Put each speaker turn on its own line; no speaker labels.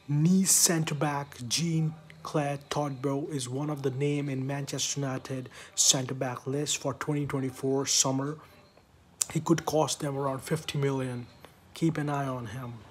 Nice centre-back Jean-Clair Todibo is one of the names in Manchester United centre-back list for 2024 summer. He could cost them around 50 million. Keep an eye on him.